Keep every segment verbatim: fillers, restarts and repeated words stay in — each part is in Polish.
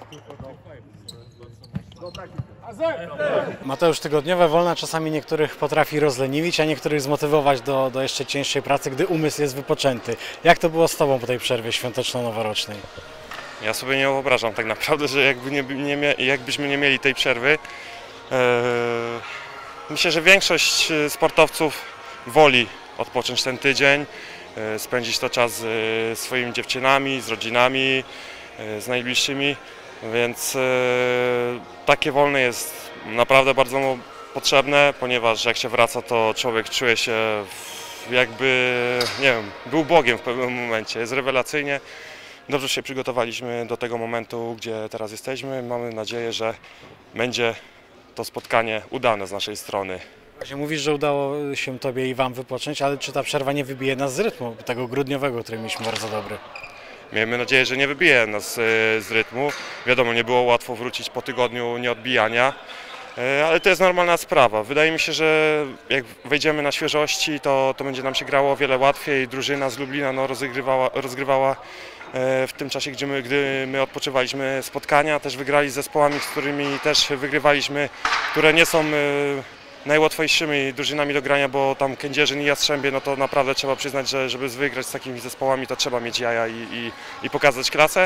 Mateusz, tygodniowe wolna czasami niektórych potrafi rozleniwić, a niektórych zmotywować do, do jeszcze cięższej pracy, gdy umysł jest wypoczęty. Jak to było z Tobą po tej przerwie świąteczno-noworocznej? Ja sobie nie wyobrażam tak naprawdę, że jakby nie, nie, jakbyśmy nie mieli tej przerwy. Eee, myślę, że większość sportowców woli odpocząć ten tydzień, e, spędzić to czas z swoimi dziewczynami, z rodzinami, e, z najbliższymi, więc e, takie wolne jest naprawdę bardzo potrzebne, ponieważ jak się wraca, to człowiek czuje się jakby, nie wiem, był Bogiem w pewnym momencie, jest rewelacyjnie. Dobrze się przygotowaliśmy do tego momentu, gdzie teraz jesteśmy. Mamy nadzieję, że będzie to spotkanie udane z naszej strony. Właśnie mówisz, że udało się Tobie i Wam wypocząć, ale czy ta przerwa nie wybije nas z rytmu, tego grudniowego, który mieliśmy bardzo dobry? Miejmy nadzieję, że nie wybije nas z rytmu. Wiadomo, nie było łatwo wrócić po tygodniu nieodbijania, ale to jest normalna sprawa. Wydaje mi się, że jak wejdziemy na świeżości, to, to będzie nam się grało o wiele łatwiej. Drużyna z Lublina no, rozgrywała, rozgrywała w tym czasie, gdzie my, gdy my odpoczywaliśmy spotkania, też wygrali z zespołami, z którymi też wygrywaliśmy, które nie są najłatwiejszymi drużynami do grania, bo tam Kędzierzyn i Jastrzębie, no to naprawdę trzeba przyznać, że żeby wygrać z takimi zespołami, to trzeba mieć jaja i, i, i pokazać klasę.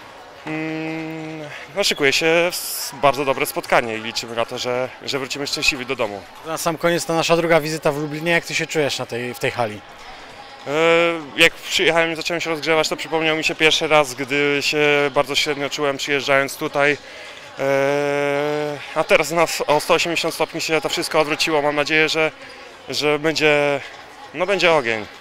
No, szykuje się bardzo dobre spotkanie i liczymy na to, że, że wrócimy szczęśliwi do domu. Na sam koniec to nasza druga wizyta w Lublinie. Jak Ty się czujesz na tej, w tej hali? Jak przyjechałem i zacząłem się rozgrzewać, to przypomniał mi się pierwszy raz, gdy się bardzo średnio czułem przyjeżdżając tutaj. A teraz nas o sto osiemdziesiąt stopni się to wszystko odwróciło. Mam nadzieję, że, że będzie, no będzie ogień.